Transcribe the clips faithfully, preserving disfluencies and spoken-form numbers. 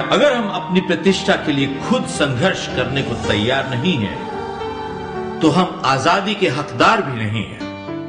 अगर हम अपनी प्रतिष्ठा के लिए खुद संघर्ष करने को तैयार नहीं हैं, तो हम आजादी के हकदार भी नहीं हैं।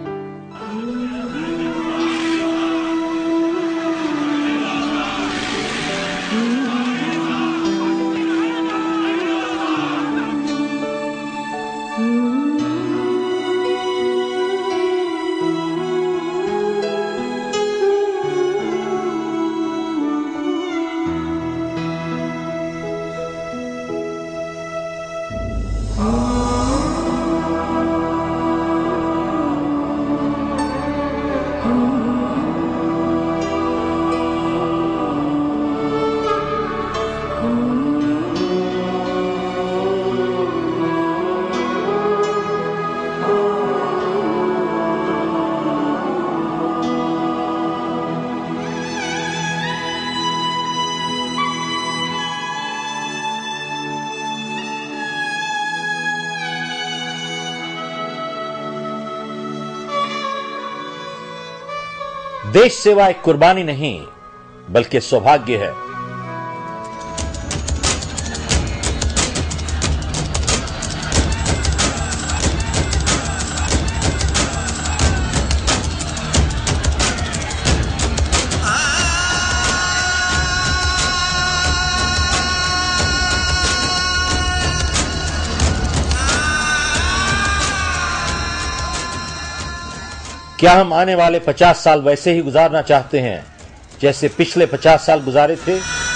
देश सेवा एक कुर्बानी नहीं बल्कि सौभाग्य है। क्या हम आने वाले पचास साल वैसे ही गुजारना चाहते हैं जैसे पिछले पचास साल गुजारे थे?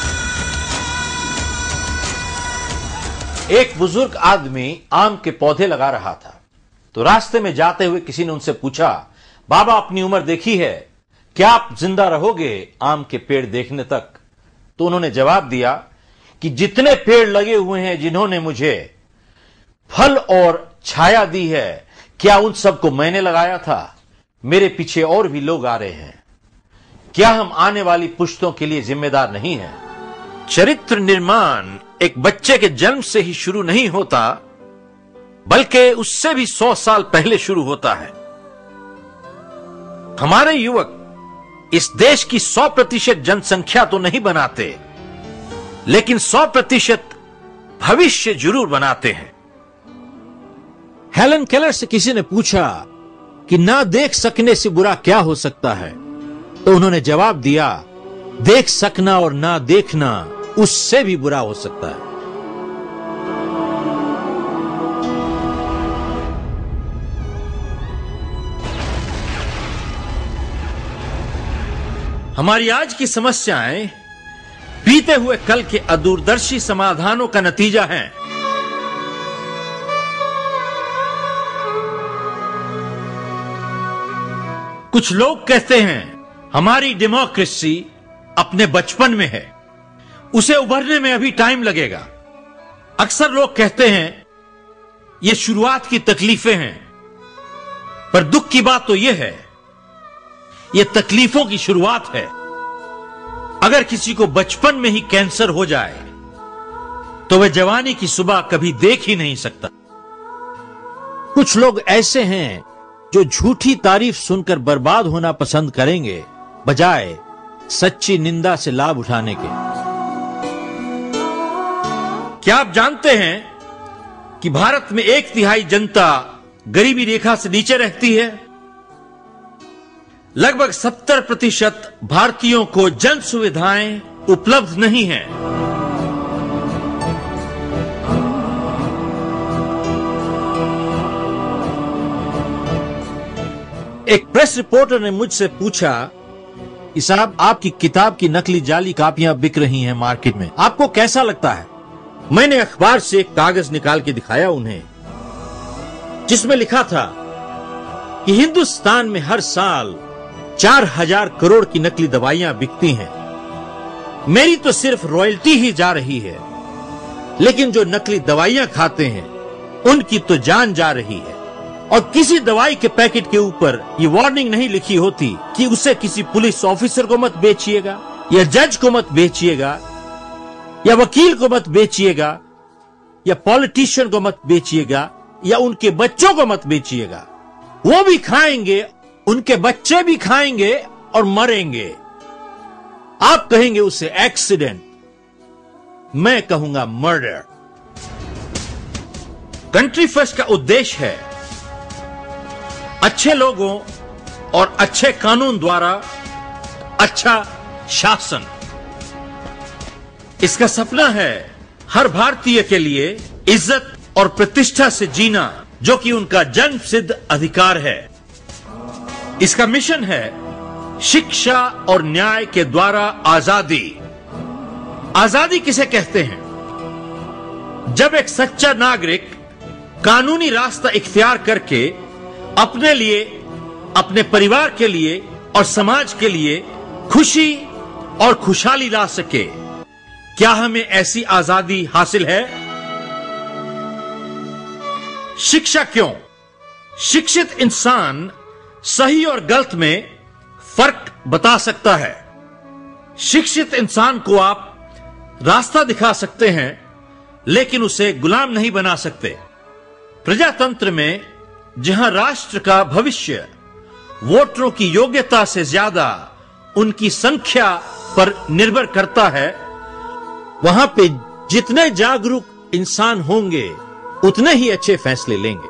एक बुजुर्ग आदमी आम के पौधे लगा रहा था, तो रास्ते में जाते हुए किसी ने उनसे पूछा, बाबा अपनी उम्र देखी है, क्या आप जिंदा रहोगे आम के पेड़ देखने तक? तो उन्होंने जवाब दिया कि जितने पेड़ लगे हुए हैं जिन्होंने मुझे फल और छाया दी है, क्या उन सबको मैंने लगाया था? मेरे पीछे और भी लोग आ रहे हैं। क्या हम आने वाली पुश्तों के लिए जिम्मेदार नहीं हैं? चरित्र निर्माण एक बच्चे के जन्म से ही शुरू नहीं होता, बल्कि उससे भी सौ साल पहले शुरू होता है। हमारे युवक इस देश की सौ प्रतिशत जनसंख्या तो नहीं बनाते, लेकिन सौ प्रतिशत भविष्य जरूर बनाते हैं। हेलन केलर से किसी ने पूछा कि ना देख सकने से बुरा क्या हो सकता है, तो उन्होंने जवाब दिया, देख सकना और ना देखना उससे भी बुरा हो सकता है। हमारी आज की समस्याएं बीते हुए कल के अदूरदर्शी समाधानों का नतीजा हैं। कुछ लोग कहते हैं हमारी डेमोक्रेसी अपने बचपन में है, उसे उभरने में अभी टाइम लगेगा। अक्सर लोग कहते हैं ये शुरुआत की तकलीफें हैं, पर दुख की बात तो यह है ये तकलीफों की शुरुआत है। अगर किसी को बचपन में ही कैंसर हो जाए तो वह जवानी की सुबह कभी देख ही नहीं सकता। कुछ लोग ऐसे हैं जो झूठी तारीफ सुनकर बर्बाद होना पसंद करेंगे, बजाय सच्ची निंदा से लाभ उठाने के। क्या आप जानते हैं कि भारत में एक तिहाई जनता गरीबी रेखा से नीचे रहती है? लगभग सत्तर प्रतिशत भारतीयों को जन सुविधाएं उपलब्ध नहीं हैं। एक प्रेस रिपोर्टर ने मुझसे पूछा कि साहब आपकी किताब की नकली जाली कापियां बिक रही हैं मार्केट में, आपको कैसा लगता है? मैंने अखबार से एक कागज निकाल के दिखाया उन्हें, जिसमें लिखा था कि हिंदुस्तान में हर साल चार हजार करोड़ की नकली दवाइयां बिकती हैं। मेरी तो सिर्फ रॉयल्टी ही जा रही है, लेकिन जो नकली दवाइयां खाते हैं उनकी तो जान जा रही है। और किसी दवाई के पैकेट के ऊपर ये वार्निंग नहीं लिखी होती कि उसे किसी पुलिस ऑफिसर को मत बेचिएगा, या जज को मत बेचिएगा, या वकील को मत बेचिएगा, या पॉलिटिशियन को मत बेचिएगा, या उनके बच्चों को मत बेचिएगा। वो भी खाएंगे, उनके बच्चे भी खाएंगे और मरेंगे। आप कहेंगे उसे एक्सीडेंट, मैं कहूंगा मर्डर। कंट्री फर्स्ट का उद्देश्य है अच्छे लोगों और अच्छे कानून द्वारा अच्छा शासन। इसका सपना है हर भारतीय के लिए इज्जत और प्रतिष्ठा से जीना, जो कि उनका जन्म सिद्ध अधिकार है। इसका मिशन है शिक्षा और न्याय के द्वारा आजादी। आजादी किसे कहते हैं? जब एक सच्चा नागरिक कानूनी रास्ता इख्तियार करके अपने लिए, अपने परिवार के लिए और समाज के लिए खुशी और खुशहाली ला सके। क्या हमें ऐसी आजादी हासिल है? शिक्षा क्यों? शिक्षित इंसान सही और गलत में फर्क बता सकता है। शिक्षित इंसान को आप रास्ता दिखा सकते हैं, लेकिन उसे गुलाम नहीं बना सकते। प्रजातंत्र में जहां राष्ट्र का भविष्य वोटरों की योग्यता से ज्यादा उनकी संख्या पर निर्भर करता है, वहां पे जितने जागरूक इंसान होंगे उतने ही अच्छे फैसले लेंगे।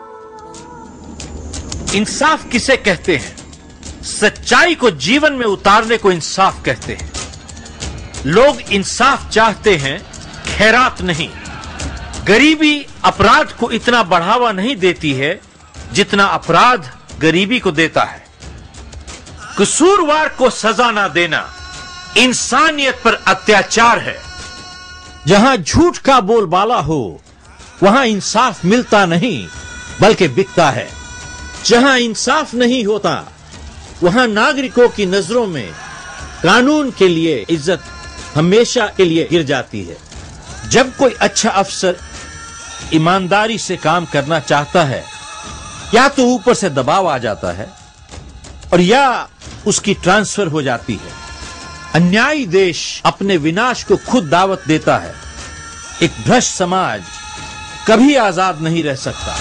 इंसाफ किसे कहते हैं? सच्चाई को जीवन में उतारने को इंसाफ कहते हैं। लोग इंसाफ चाहते हैं, खैरात नहीं। गरीबी अपराध को इतना बढ़ावा नहीं देती है जितना अपराध गरीबी को देता है। कसूरवार को सजा ना देना इंसानियत पर अत्याचार है। जहां झूठ का बोलबाला हो वहां इंसाफ मिलता नहीं बल्कि बिकता है। जहां इंसाफ नहीं होता वहां नागरिकों की नजरों में कानून के लिए इज्जत हमेशा के लिए गिर जाती है। जब कोई अच्छा अफसर ईमानदारी से काम करना चाहता है, या तो ऊपर से दबाव आ जाता है और या उसकी ट्रांसफर हो जाती है। अन्यायी देश अपने विनाश को खुद दावत देता है। एक भ्रष्ट समाज कभी आजाद नहीं रह सकता।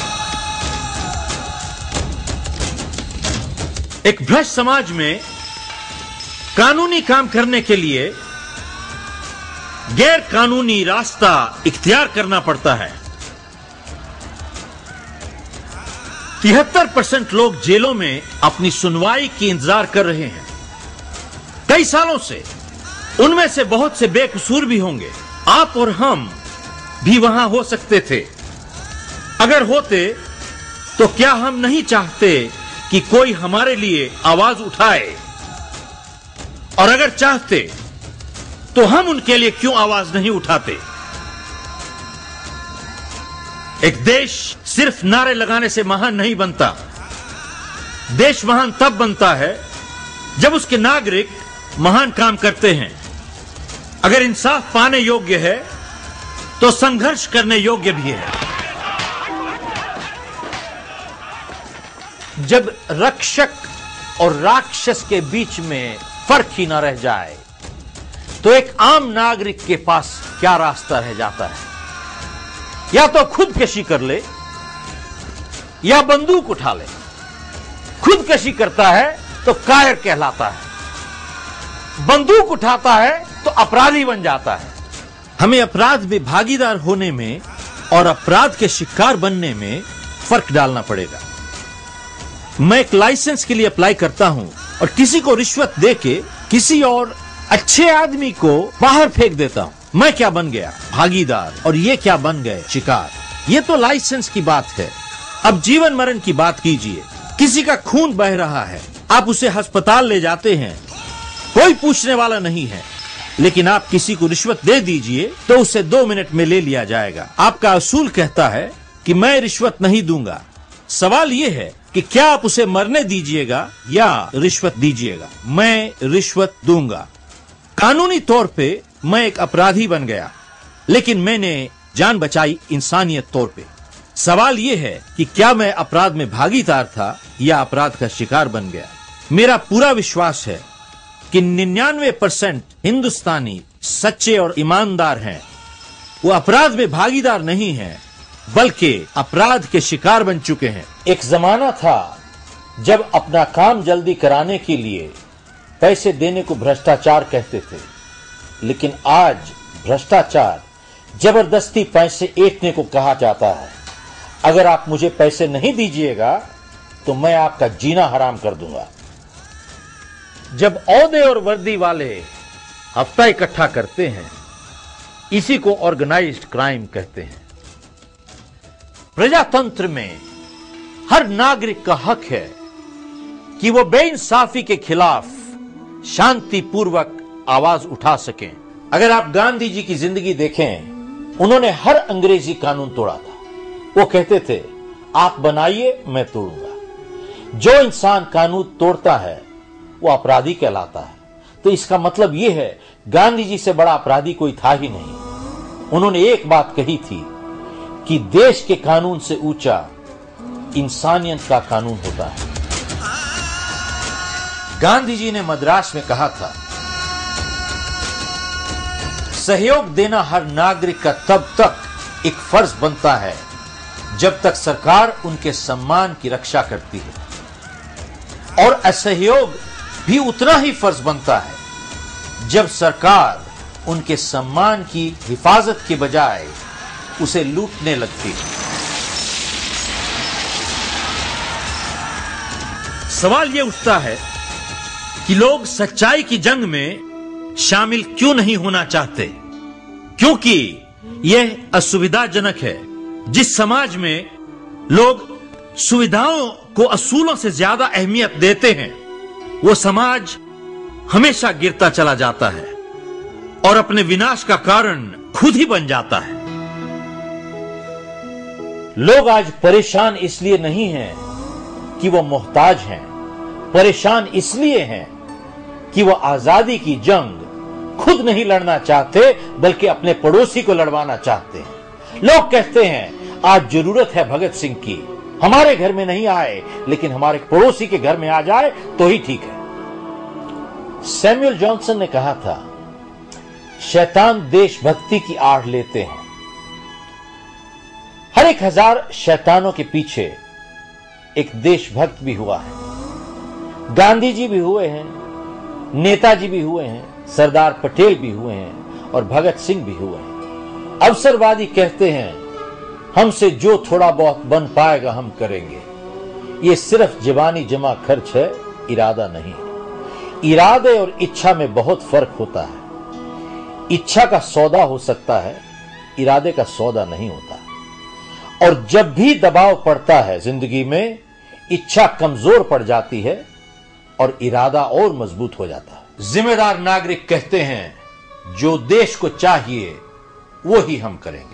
एक भ्रष्ट समाज में कानूनी काम करने के लिए गैर कानूनी रास्ता इख्तियार करना पड़ता है। तिहत्तर परसेंट लोग जेलों में अपनी सुनवाई की इंतजार कर रहे हैं कई सालों से। उनमें से बहुत से बेकसूर भी होंगे। आप और हम भी वहां हो सकते थे। अगर होते तो क्या हम नहीं चाहते कि कोई हमारे लिए आवाज उठाए? और अगर चाहते तो हम उनके लिए क्यों आवाज नहीं उठाते? एक देश सिर्फ नारे लगाने से महान नहीं बनता। देश महान तब बनता है जब उसके नागरिक महान काम करते हैं। अगर इंसाफ पाने योग्य है तो संघर्ष करने योग्य भी है। जब रक्षक और राक्षस के बीच में फर्क ही ना रह जाए तो एक आम नागरिक के पास क्या रास्ता रह जाता है? या तो खुदकशी कर ले या बंदूक उठा ले। खुदकशी करता है तो कायर कहलाता है, बंदूक उठाता है तो अपराधी बन जाता है। हमें अपराध में भागीदार होने में और अपराध के शिकार बनने में फर्क डालना पड़ेगा। मैं एक लाइसेंस के लिए अप्लाई करता हूं और किसी को रिश्वत देके किसी और अच्छे आदमी को बाहर फेंक देता हूं। मैं क्या बन गया? भागीदार। और ये क्या बन गए? शिकार। ये तो लाइसेंस की बात है। अब जीवन मरण की बात कीजिए। किसी का खून बह रहा है, आप उसे अस्पताल ले जाते हैं, कोई पूछने वाला नहीं है। लेकिन आप किसी को रिश्वत दे दीजिए तो उसे दो मिनट में ले लिया जाएगा। आपका असूल कहता है कि मैं रिश्वत नहीं दूंगा। सवाल यह है कि क्या आप उसे मरने दीजिएगा या रिश्वत दीजिएगा? मैं रिश्वत दूंगा। कानूनी तौर पे मैं एक अपराधी बन गया, लेकिन मैंने जान बचाई इंसानियत तौर पे। सवाल यह है कि क्या मैं अपराध में भागीदार था या अपराध का शिकार बन गया? मेरा पूरा विश्वास है कि निन्यानवे परसेंट हिंदुस्तानी सच्चे और ईमानदार हैं। वो अपराध में भागीदार नहीं हैं, बल्कि अपराध के शिकार बन चुके हैं। एक जमाना था जब अपना काम जल्दी कराने के लिए पैसे देने को भ्रष्टाचार कहते थे, लेकिन आज भ्रष्टाचार, जबरदस्ती पैसे ऐंठने को कहा जाता है। अगर आप मुझे पैसे नहीं दीजिएगा तो मैं आपका जीना हराम कर दूंगा। जब औहदे और वर्दी वाले हफ्ता इकट्ठा करते हैं, इसी को ऑर्गेनाइज्ड क्राइम कहते हैं। प्रजातंत्र में हर नागरिक का हक है कि वो बेइंसाफी के खिलाफ शांतिपूर्वक आवाज उठा सकें। अगर आप गांधी जी की जिंदगी देखें, उन्होंने हर अंग्रेजी कानून तोड़ा था। वो कहते थे, आप बनाइए, मैं तोड़ूंगा। जो इंसान कानून तोड़ता है वो अपराधी कहलाता है। तो इसका मतलब यह है, गांधी जी से बड़ा अपराधी कोई था ही नहीं। उन्होंने एक बात कही थी कि देश के कानून से ऊंचा इंसानियत का कानून होता है। गांधी जी ने मद्रास में कहा था, सहयोग देना हर नागरिक का तब तक एक फर्ज बनता है जब तक सरकार उनके सम्मान की रक्षा करती है, और असहयोग भी उतना ही फर्ज बनता है जब सरकार उनके सम्मान की हिफाजत के बजाय उसे लूटने लगती है। सवाल यह उठता है कि लोग सच्चाई की जंग में शामिल क्यों नहीं होना चाहते? क्योंकि यह असुविधाजनक है। जिस समाज में लोग सुविधाओं को असूलों से ज्यादा अहमियत देते हैं, वो समाज हमेशा गिरता चला जाता है और अपने विनाश का कारण खुद ही बन जाता है। लोग आज परेशान इसलिए नहीं हैं कि वो मोहताज हैं, परेशान इसलिए हैं कि वो आजादी की जंग खुद नहीं लड़ना चाहते, बल्कि अपने पड़ोसी को लड़वाना चाहते हैं। लोग कहते हैं, आज जरूरत है भगत सिंह की, हमारे घर में नहीं आए लेकिन हमारे पड़ोसी के घर में आ जाए तो ही ठीक है। सैमुअल जॉनसन ने कहा था, शैतान देशभक्ति की आड़ लेते हैं। हर एक हजार शैतानों के पीछे एक देशभक्त भी हुआ है। गांधी जी भी हुए हैं, नेताजी भी हुए हैं, सरदार पटेल भी हुए हैं और भगत सिंह भी हुए हैं। अवसरवादी कहते हैं, हमसे जो थोड़ा बहुत बन पाएगा हम करेंगे। ये सिर्फ जवानी जमा खर्च है, इरादा नहीं। इरादे और इच्छा में बहुत फर्क होता है। इच्छा का सौदा हो सकता है, इरादे का सौदा नहीं होता। और जब भी दबाव पड़ता है जिंदगी में, इच्छा कमजोर पड़ जाती है और इरादा और मजबूत हो जाता है। जिम्मेदार नागरिक कहते हैं, जो देश को चाहिए वो ही हम करेंगे।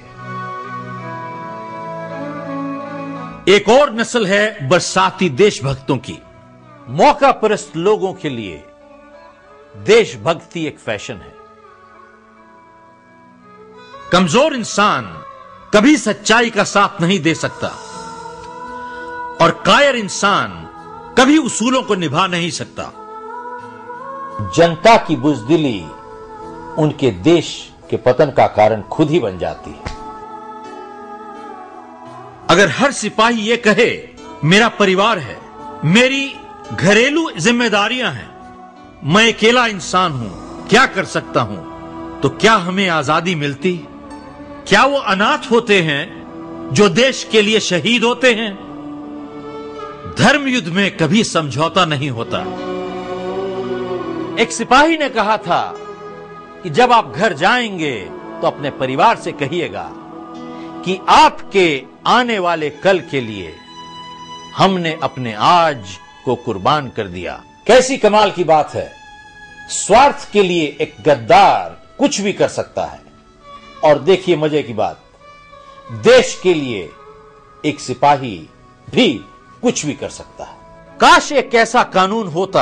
एक और नस्ल है बरसाती देशभक्तों की। मौका परस्त लोगों के लिए देशभक्ति एक फैशन है। कमजोर इंसान कभी सच्चाई का साथ नहीं दे सकता और कायर इंसान कभी उसूलों को निभा नहीं सकता। जनता की बुजदिली उनके देश के पतन का कारण खुद ही बन जाती है। अगर हर सिपाही ये कहे, मेरा परिवार है, मेरी घरेलू जिम्मेदारियां हैं, मैं अकेला इंसान हूं, क्या कर सकता हूं, तो क्या हमें आजादी मिलती? क्या वो अनाथ होते हैं जो देश के लिए शहीद होते हैं? धर्म युद्ध में कभी समझौता नहीं होता। एक सिपाही ने कहा था कि जब आप घर जाएंगे तो अपने परिवार से कहिएगा कि आपके आने वाले कल के लिए हमने अपने आज को कुर्बान कर दिया। कैसी कमाल की बात है। स्वार्थ के लिए एक गद्दार कुछ भी कर सकता है, और देखिए मजे की बात, देश के लिए एक सिपाही भी कुछ भी कर सकता है। काश एक ऐसा कानून होता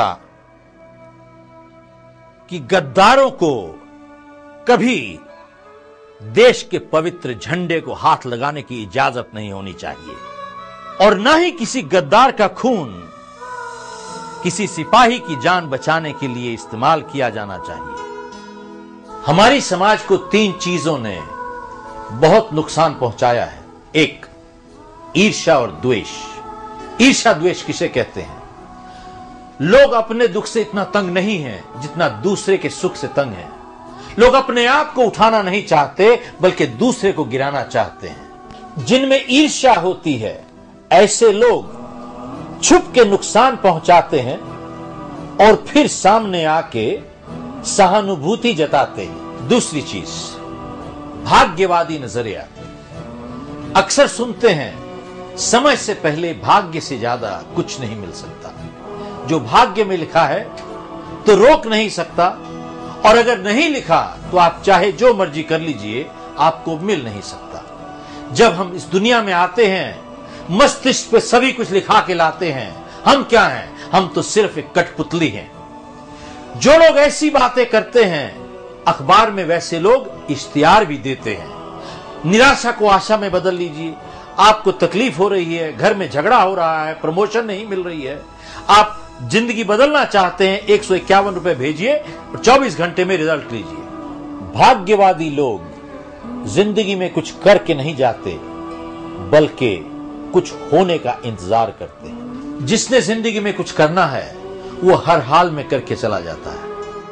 कि गद्दारों को कभी देश के पवित्र झंडे को हाथ लगाने की इजाजत नहीं होनी चाहिए, और न ही किसी गद्दार का खून किसी सिपाही की जान बचाने के लिए इस्तेमाल किया जाना चाहिए। हमारी समाज को तीन चीजों ने बहुत नुकसान पहुंचाया है। एक, ईर्ष्या और द्वेष। ईर्ष्या द्वेष किसे कहते हैं? लोग अपने दुख से इतना तंग नहीं हैं जितना दूसरे के सुख से तंग हैं। लोग अपने आप को उठाना नहीं चाहते बल्कि दूसरे को गिराना चाहते हैं। जिनमें ईर्ष्या होती है ऐसे लोग छुप के नुकसान पहुंचाते हैं और फिर सामने आके सहानुभूति जताते हैं। दूसरी चीज, भाग्यवादी नजरिया। अक्सर सुनते हैं समय से पहले भाग्य से ज्यादा कुछ नहीं मिल सकता। जो भाग्य में लिखा है तो रोक नहीं सकता, और अगर नहीं लिखा तो आप चाहे जो मर्जी कर लीजिए, आपको मिल नहीं सकता। जब हम इस दुनिया में आते हैं मस्तिष्क पे सभी कुछ लिखा के लाते हैं। हम क्या हैं? हम तो सिर्फ एक कठपुतली हैं। जो लोग ऐसी बातें करते हैं अखबार में वैसे लोग इश्तिहार भी देते हैं। निराशा को आशा में बदल लीजिए। आपको तकलीफ हो रही है, घर में झगड़ा हो रहा है, प्रमोशन नहीं मिल रही है, आप जिंदगी बदलना चाहते हैं, एक सौ इक्यावन रुपए भेजिए और चौबीस घंटे में रिजल्ट लीजिए। भाग्यवादी लोग जिंदगी में कुछ करके नहीं जाते बल्कि कुछ होने का इंतजार करते हैं। जिसने जिंदगी में कुछ करना है वो हर हाल में करके चला जाता है,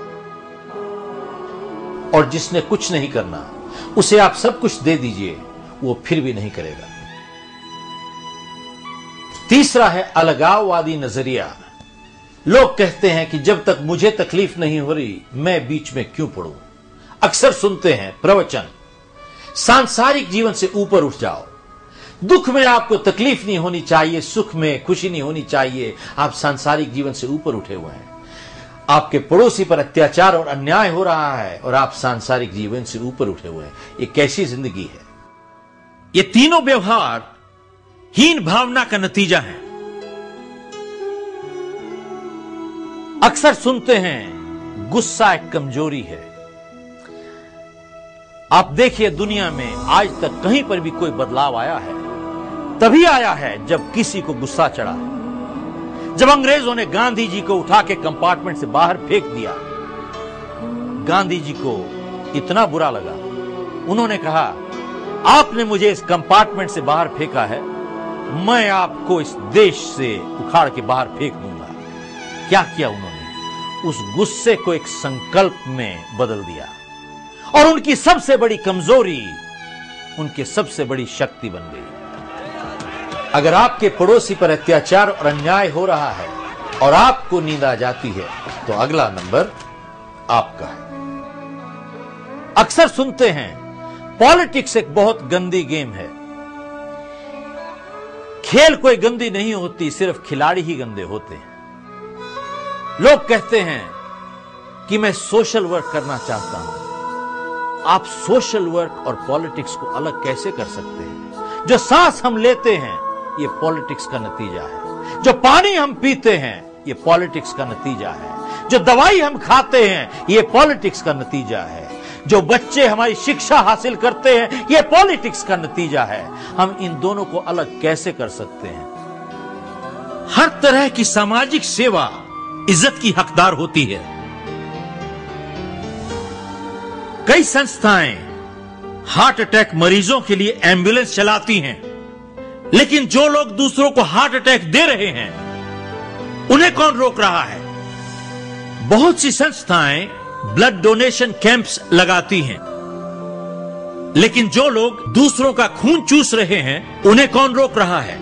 और जिसने कुछ नहीं करना उसे आप सब कुछ दे दीजिए, वो फिर भी नहीं करेगा। तीसरा है अलगाववादी नजरिया। लोग कहते हैं कि जब तक मुझे तकलीफ नहीं हो रही मैं बीच में क्यों पड़ूं। अक्सर सुनते हैं प्रवचन, सांसारिक जीवन से ऊपर उठ जाओ, दुख में आपको तकलीफ नहीं होनी चाहिए, सुख में खुशी नहीं होनी चाहिए, आप सांसारिक जीवन से ऊपर उठे हुए हैं। आपके पड़ोसी पर अत्याचार और अन्याय हो रहा है और आप सांसारिक जीवन से ऊपर उठे हुए हैं। ये कैसी जिंदगी है? ये तीनों व्यवहार हीन भावना का नतीजा है। अक्सर सुनते हैं गुस्सा एक कमजोरी है। आप देखिए दुनिया में आज तक कहीं पर भी कोई बदलाव आया है तभी आया है जब किसी को गुस्सा चढ़ा है। जब अंग्रेजों ने गांधी जी को उठा के कंपार्टमेंट से बाहर फेंक दिया, गांधी जी को इतना बुरा लगा, उन्होंने कहा आपने मुझे इस कंपार्टमेंट से बाहर फेंका है, मैं आपको इस देश से उखाड़ के बाहर फेंक दूंगा। क्या किया उन्होंने? उस गुस्से को एक संकल्प में बदल दिया, और उनकी सबसे बड़ी कमजोरी उनकी सबसे बड़ी शक्ति बन गई। अगर आपके पड़ोसी पर अत्याचार और अन्याय हो रहा है और आपको नींद आ जाती है तो अगला नंबर आपका है। अक्सर सुनते हैं पॉलिटिक्स एक बहुत गंदी गेम है। खेल कोई गंदी नहीं होती, सिर्फ खिलाड़ी ही गंदे होते हैं। लोग कहते हैं कि मैं सोशल वर्क करना चाहता हूं। आप सोशल वर्क और पॉलिटिक्स को अलग कैसे कर सकते हैं? जो सांस हम लेते हैं ये पॉलिटिक्स का नतीजा है, जो पानी हम पीते हैं ये पॉलिटिक्स का नतीजा है, जो दवाई हम खाते हैं ये पॉलिटिक्स का नतीजा है, जो बच्चे हमारी शिक्षा हासिल करते हैं ये पॉलिटिक्स का नतीजा है। हम इन दोनों को अलग कैसे कर सकते हैं? हर तरह की सामाजिक सेवा इज्जत की हकदार होती है। कई संस्थाएं हार्ट अटैक मरीजों के लिए एम्बुलेंस चलाती हैं, लेकिन जो लोग दूसरों को हार्ट अटैक दे रहे हैं उन्हें कौन रोक रहा है? बहुत सी संस्थाएं ब्लड डोनेशन कैंप्स लगाती हैं, लेकिन जो लोग दूसरों का खून चूस रहे हैं उन्हें कौन रोक रहा है?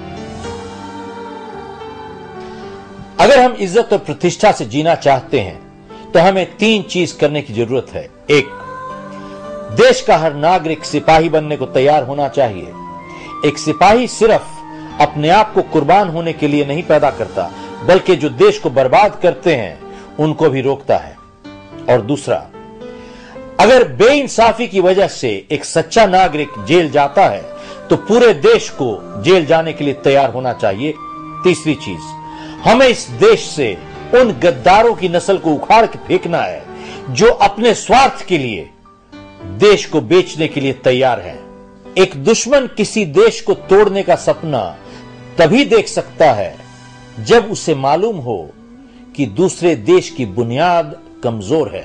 अगर हम इज्जत और प्रतिष्ठा से जीना चाहते हैं तो हमें तीन चीज करने की जरूरत है। एक, देश का हर नागरिक सिपाही बनने को तैयार होना चाहिए। एक सिपाही सिर्फ अपने आप को कुर्बान होने के लिए नहीं पैदा करता, बल्कि जो देश को बर्बाद करते हैं उनको भी रोकता है। और दूसरा, अगर बेइंसाफी की वजह से एक सच्चा नागरिक जेल जाता है तो पूरे देश को जेल जाने के लिए तैयार होना चाहिए। तीसरी चीज, हमें इस देश से उन गद्दारों की नस्ल को उखाड़ के फेंकना है जो अपने स्वार्थ के लिए देश को बेचने के लिए तैयार है। एक दुश्मन किसी देश को तोड़ने का सपना तभी देख सकता है जब उसे मालूम हो कि दूसरे देश की बुनियाद कमजोर है।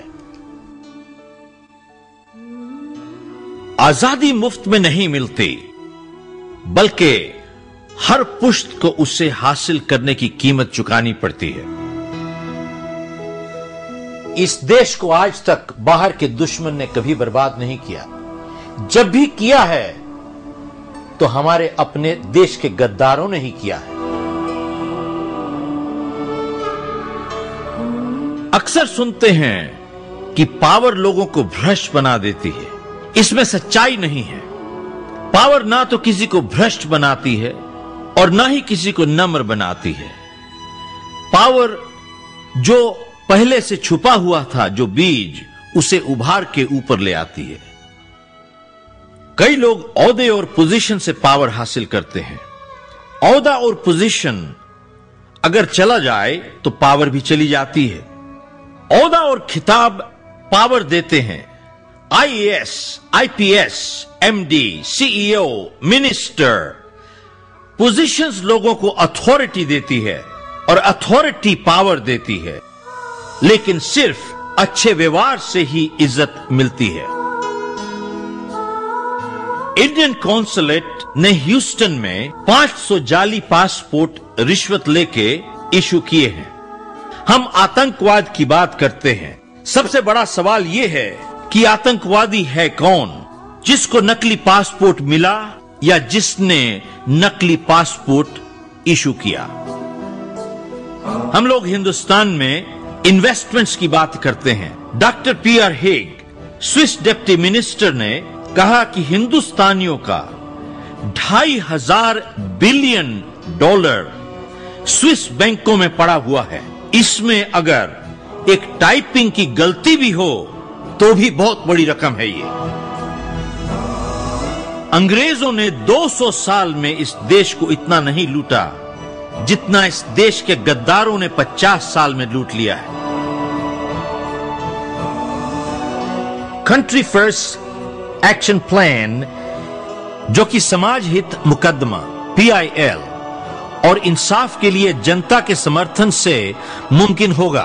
आजादी मुफ्त में नहीं मिलती, बल्कि हर पुश्त को उसे हासिल करने की कीमत चुकानी पड़ती है। इस देश को आज तक बाहर के दुश्मन ने कभी बर्बाद नहीं किया। जब भी किया है तो हमारे अपने देश के गद्दारों ने ही किया है। अक्सर सुनते हैं कि पावर लोगों को भ्रष्ट बना देती है। इसमें सच्चाई नहीं है। पावर ना तो किसी को भ्रष्ट बनाती है और ना ही किसी को नम्र बनाती है। पावर जो पहले से छुपा हुआ था, जो बीज, उसे उभार के ऊपर ले आती है। कई लोग औहदे और पोजीशन से पावर हासिल करते हैं। औहदा और पोजीशन अगर चला जाए तो पावर भी चली जाती है। औहदा और खिताब पावर देते हैं। I A S, I P S, M D, C E O, minister. Positions लोगों को अथॉरिटी देती है और अथॉरिटी पावर देती है, लेकिन सिर्फ अच्छे व्यवहार से ही इज्जत मिलती है। इंडियन कॉन्सुलेट ने ह्यूस्टन में पांच सौ जाली पासपोर्ट रिश्वत लेके इशू किए हैं। हम आतंकवाद की बात करते हैं। सबसे बड़ा सवाल यह है कि आतंकवादी है कौन? जिसको नकली पासपोर्ट मिला या जिसने नकली पासपोर्ट इशू किया? हम लोग हिंदुस्तान में इन्वेस्टमेंट्स की बात करते हैं। Doctor P R Haig, Swiss deputy minister, ने कहा कि हिंदुस्तानियों का ढाई हजार बिलियन डॉलर स्विस बैंकों में पड़ा हुआ है। इसमें अगर एक टाइपिंग की गलती भी हो तो भी बहुत बड़ी रकम है ये। अंग्रेजों ने दो सौ साल में इस देश को इतना नहीं लूटा जितना इस देश के गद्दारों ने पचास साल में लूट लिया है। कंट्री फर्स्ट एक्शन प्लान, जो कि समाज हित मुकदमा पी आई एल और इंसाफ के लिए जनता के समर्थन से मुमकिन होगा।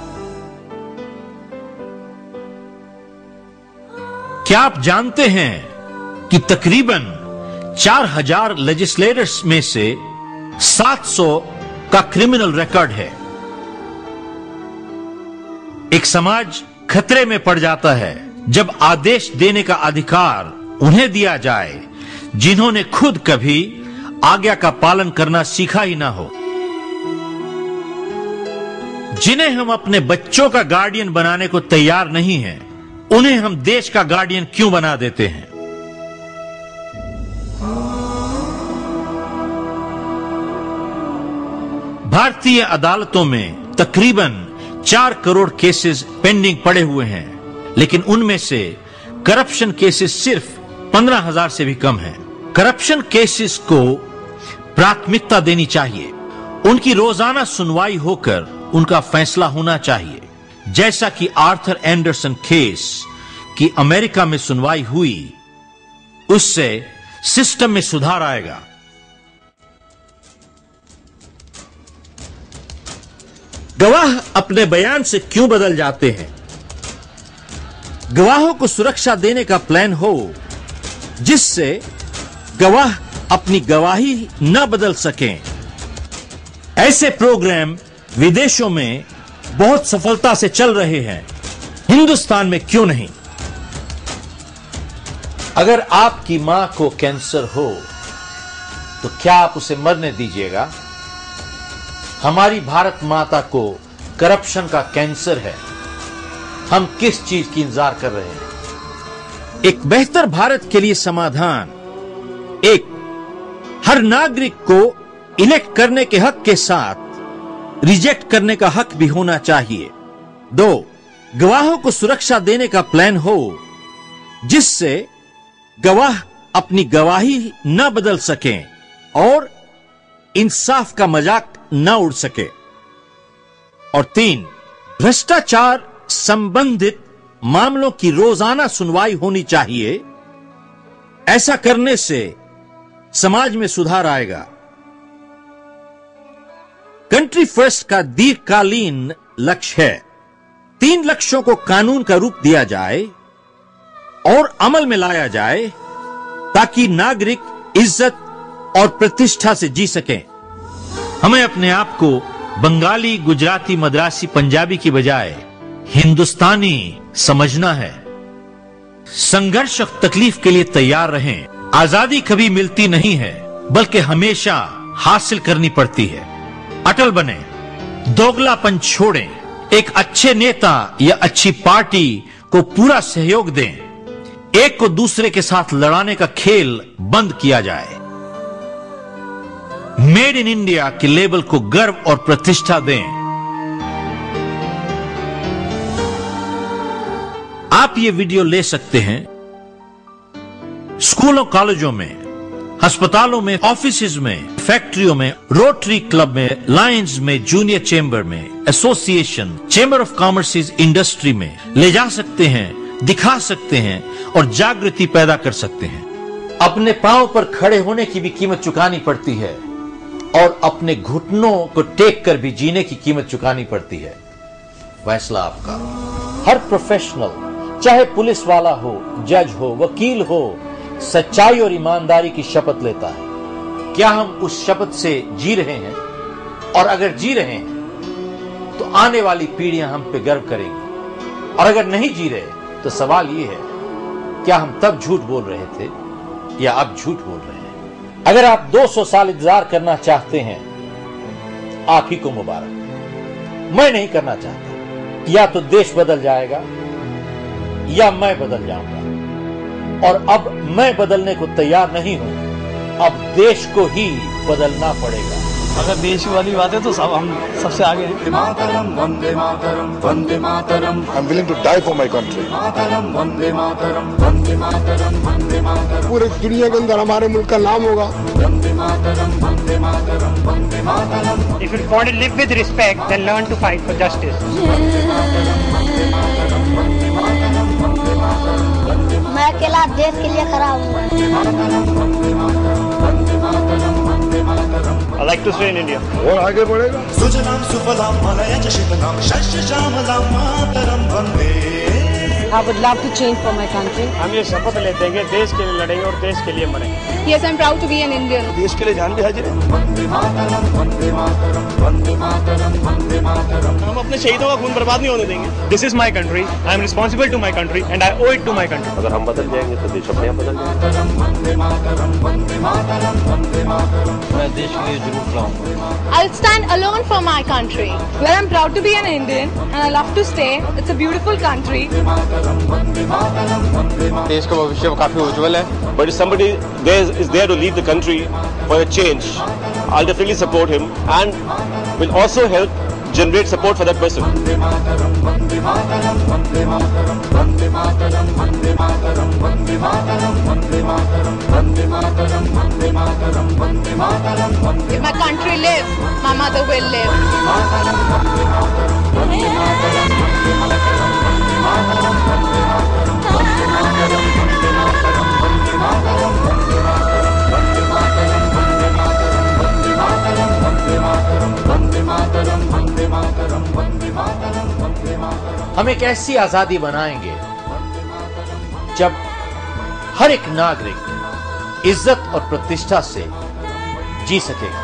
क्या आप जानते हैं कि तकरीबन चार हजार लेजिस्लेटर्स में से सात सौ का क्रिमिनल रिकॉर्ड है? एक समाज खतरे में पड़ जाता है जब आदेश देने का अधिकार उन्हें दिया जाए जिन्होंने खुद कभी आज्ञा का पालन करना सीखा ही ना हो। जिन्हें हम अपने बच्चों का गार्डियन बनाने को तैयार नहीं हैं, उन्हें हम देश का गार्डियन क्यों बना देते हैं? भारतीय अदालतों में तकरीबन चार करोड़ केसेस पेंडिंग पड़े हुए हैं, लेकिन उनमें से करप्शन केसेस सिर्फ पंद्रह हजार से भी कम हैं। करप्शन केसेस को प्राथमिकता देनी चाहिए। उनकी रोजाना सुनवाई होकर उनका फैसला होना चाहिए। जैसा कि आर्थर एंडरसन केस की अमेरिका में सुनवाई हुई, उससे सिस्टम में सुधार आएगा। गवाह अपने बयान से क्यों बदल जाते हैं? गवाहों को सुरक्षा देने का प्लान हो जिससे गवाह अपनी गवाही न बदल सकें। ऐसे प्रोग्राम विदेशों में बहुत सफलता से चल रहे हैं, हिंदुस्तान में क्यों नहीं? अगर आपकी मां को कैंसर हो तो क्या आप उसे मरने दीजिएगा? हमारी भारत माता को करप्शन का कैंसर है। हम किस चीज की इंतजार कर रहे हैं? एक बेहतर भारत के लिए समाधान एक, हर नागरिक को इलेक्ट करने के हक के साथ रिजेक्ट करने का हक भी होना चाहिए। दो, गवाहों को सुरक्षा देने का प्लान हो जिससे गवाह अपनी गवाही न बदल सकें और इंसाफ का मजाक न उड़ सके। और तीन, भ्रष्टाचार संबंधित मामलों की रोजाना सुनवाई होनी चाहिए। ऐसा करने से समाज में सुधार आएगा। कंट्री फर्स्ट का दीर्घकालीन लक्ष्य है तीन लक्ष्यों को कानून का रूप दिया जाए और अमल में लाया जाए ताकि नागरिक इज्जत और प्रतिष्ठा से जी सकें। हमें अपने आप को बंगाली, गुजराती, मद्रासी, पंजाबी की बजाय हिंदुस्तानी समझना है। संघर्ष और तकलीफ के लिए तैयार रहें। आजादी कभी मिलती नहीं है, बल्कि हमेशा हासिल करनी पड़ती है। अटल बने, दोगलापन छोड़ें, एक अच्छे नेता या अच्छी पार्टी को पूरा सहयोग दें, एक को दूसरे के साथ लड़ाने का खेल बंद किया जाए। मेड इन इंडिया के लेबल को गर्व और प्रतिष्ठा दें। आप ये वीडियो ले सकते हैं स्कूलों, कॉलेजों में, अस्पतालों में, ऑफिसेज में, फैक्ट्रियों में, रोटरी क्लब में, लायंस में, जूनियर चेंबर में, association, chamber of commerce, industry में ले जा सकते हैं, दिखा सकते हैं और जागृति पैदा कर सकते हैं। अपने पांव पर खड़े होने की भी कीमत चुकानी पड़ती है और अपने घुटनों को टेक कर भी जीने की कीमत चुकानी पड़ती है। फैसला आपका। हर प्रोफेशनल, चाहे पुलिस वाला हो, जज हो, वकील हो, सच्चाई और ईमानदारी की शपथ लेता है। क्या हम उस शपथ से जी रहे हैं? और अगर जी रहे हैं तो आने वाली पीढ़ियां हम पे गर्व करेंगी, और अगर नहीं जी रहे तो सवाल यह है, क्या हम तब झूठ बोल रहे थे या अब झूठ बोल रहे हैं? अगर आप दो सौ साल इंतजार करना चाहते हैं, आप ही को मुबारक। मैं नहीं करना चाहता। या तो देश बदल जाएगा या मैं बदल जाऊंगा, और अब मैं बदलने को तैयार नहीं हूं। अब देश को ही बदलना पड़ेगा। अगर देश वाली बात है तो सब हम सबसे आगे हैं। मातरम वंदे मातरम वंदे मातरम। I am willing to die for my country. मातरम वंदे मातरम वंदे मातरम वंदे मातरम। पूरे दुनिया के अंदर हमारे मुल्क का नाम होगा। वंदे मातरम वंदे मातरम वंदे मातरम। If you want to live with respect, then learn to fight for justice. मैं अकेला देश के लिए खड़ा हूँ। I like to stay in India. और आगे बढ़ेगा। सुजलाम सुफलाम मलयज शितलाम शस्य श्यामलाम मातरम वंदे। I would love to change for my country. हम ये शपथ लेते हैं कि देश के लिए लड़ेंगे और देश के लिए मरेंगे। Yes, I'm proud to be an Indian. देश के लिए जान भी हाजिर है। वंदे मातरम वंदे मातरम वंदे मातरम वंदे मातरम। हम अपने शहीदों का खून बर्बाद नहीं होने देंगे। This is my country. I am responsible to my country and I owe it to my country. अगर हम बदल जाएंगे तो देश अपने आप बदल जाएगा। वंदे मातरम वंदे मातरम वंदे मातरम। मैं देश के लिए जरूर लड़ूंगा। I'll stand alone for my country. Well, I'm proud to be an Indian and I love to stay. It's a beautiful country. देश का भविष्य काफी उज्जवल है। But if somebody there is there to lead the country for a change, I'll definitely support him and will also help generate support for that person. वंदे मातरम वंदे मातरम वंदे मातरम वंदे मातरम वंदे मातरम वंदे मातरम वंदे मातरम वंदे मातरम वंदे मातरम वंदे मातरम वंदे। If my country lives, my mother will live. मातरम वंदे मातरम वंदे मातरम वंदे मातरम वंदे मातरम वंदे मातरम वंदे मातरम वंदे मातरम वंदे मातरम वंदे मातरम वंदे मातरम वंदे मातरम वंदे मातरम वंदे मातरम वंदे मातरम वंदे मातरम। हम एक ऐसी आजादी बनाएंगे जब हर एक नागरिक इज्जत और प्रतिष्ठा से जी सकेगा।